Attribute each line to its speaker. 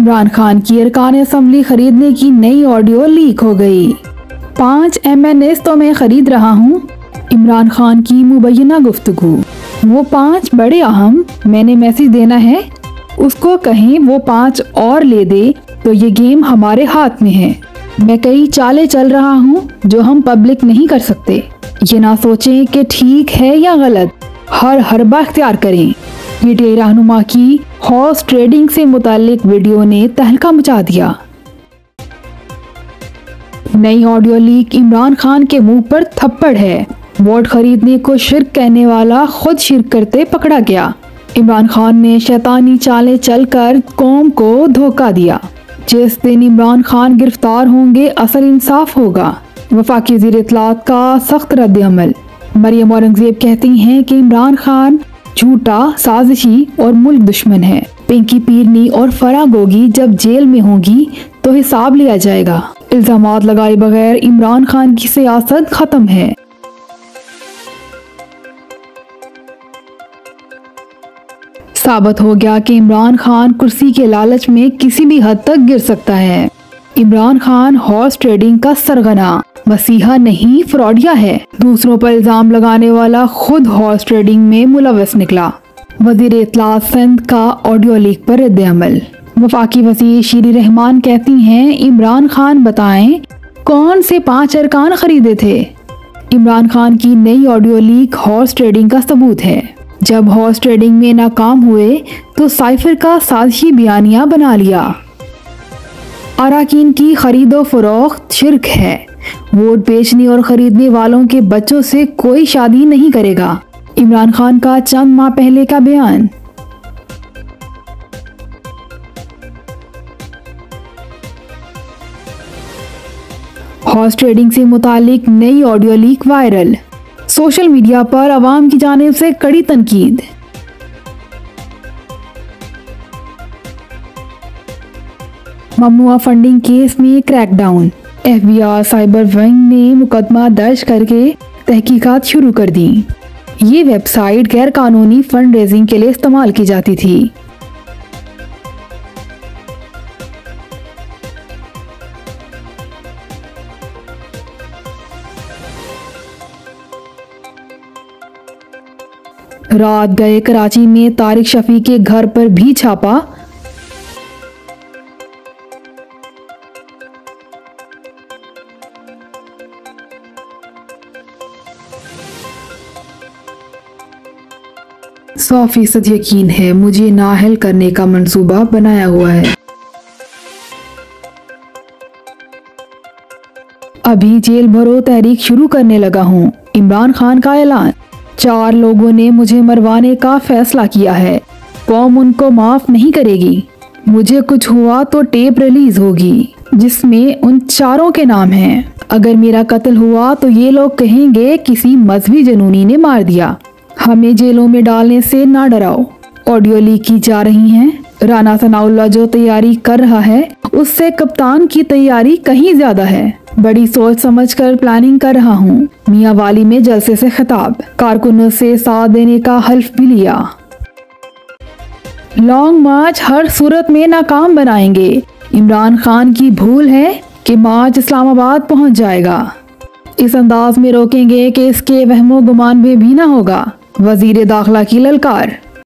Speaker 1: इमरान खान की अरकान असम्बली खरीदने की नई ऑडियो लीक हो गई। 5 MNS तो मैं खरीद रहा हूँ। इमरान खान की मुबैना गुफ्तगू। वो 5 बड़े अहम, मैंने मैसेज देना है, उसको कहें वो 5 और ले दे तो ये गेम हमारे हाथ में है। मैं कई चालें चल रहा हूँ जो हम पब्लिक नहीं कर सकते। ये ना सोचें कि ठीक है या गलत, हर हरबा इख्तियार करें। पीटीआई रहनुमा की हॉर्स ट्रेडिंग से मुतालिक वीडियो ने तहलका मचा दिया। नई ऑडियो लीक इमरान खान के मुंह पर थप्पड़ है। वोट खरीदने को शिर्क कहने वाला खुद शिर्क करते पकड़ा गया। इमरान खान ने शैतानी चालें चलकर कौम को धोखा दिया। जिस दिन इमरान खान गिरफ्तार होंगे असल इंसाफ होगा। वफाकी वज़ीर इत्तलात का सख्त रद्द अमल। मरियम औरंगजेब कहती हैं कि इमरान खान झूठा, साजिशी और मुल्क दुश्मन है। पिंकी पीरनी और फराह गोगी जब जेल में होंगी तो हिसाब लिया जाएगा। इल्जामात लगाए बगैर इमरान खान की सियासत खत्म है। साबित हो गया कि इमरान खान कुर्सी के लालच में किसी भी हद तक गिर सकता है। इमरान खान हॉर्स ट्रेडिंग का सरगना, मसीहा नहीं फ्रॉडिया है। दूसरों पर इल्जाम लगाने वाला खुद हॉर्स ट्रेडिंग में मुलव्वस निकला। वज़ीर इत्तलात सिंध का ऑडियो लीक पर रद्द अमल। वफाकी वज़ीर शीरी रहमान कहती हैं, इमरान खान बताएं कौन से 5 अरकान खरीदे थे। इमरान खान की नई ऑडियो लीक हॉर्स ट्रेडिंग का सबूत है। जब हॉर्स ट्रेडिंग में नाकाम हुए तो साइफर का साजिशी बयानिया बना लिया। अराकीन की खरीदो फरोख्त शिर्क है। वोट बेचने और खरीदने वालों के बच्चों से कोई शादी नहीं करेगा। इमरान खान का चंद माह पहले का बयान। हॉर्स ट्रेडिंग से मुतालिक नई audio leak viral. Social media पर अवाम की जानिब से कड़ी तनकीद। ममनुआ फंडिंग केस में क्रैकडाउन। FBI साइबर विंग ने मुकदमा दर्ज करके तहकीकात शुरू कर दी। ये वेबसाइट गैर कानूनी फंड रेजिंग के लिए इस्तेमाल की जाती थी। रात गए कराची में तारिक शफी के घर पर भी छापा। सौ फीसद यकीन है मुझे नाअहल करने का मंसूबा बनाया हुआ है। अभी जेल भरो तहरीक शुरू करने लगा हूँ। इमरान खान का ऐलान। 4 लोगों ने मुझे मरवाने का फैसला किया है। कौम उनको माफ नहीं करेगी। मुझे कुछ हुआ तो टेप रिलीज होगी जिसमें उन 4 के नाम हैं। अगर मेरा कत्ल हुआ तो ये लोग कहेंगे किसी मजहबी जनूनी ने मार दिया। हमें जेलों में डालने से ना डराओ। ऑडियो लीक की जा रही हैं। राना सनाउल्लाह जो तैयारी कर रहा है उससे कप्तान की तैयारी कहीं ज्यादा है। बड़ी सोच समझकर प्लानिंग कर रहा हूँ। मियां वाली में जलसे से खिताब। कारकुनों से साथ देने का हल्फ भी लिया। लॉन्ग मार्च हर सूरत में नाकाम बनाएंगे। इमरान खान की भूल है कि मार्च इस्लामाबाद पहुँच जाएगा। इस अंदाज में रोकेंगे कि इसके वहमो गुमान में भी ना होगा। वजीर दाखिला की ललकार।